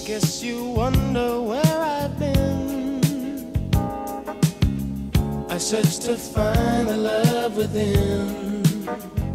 Guess you wonder where I've been. I searched to find the love within.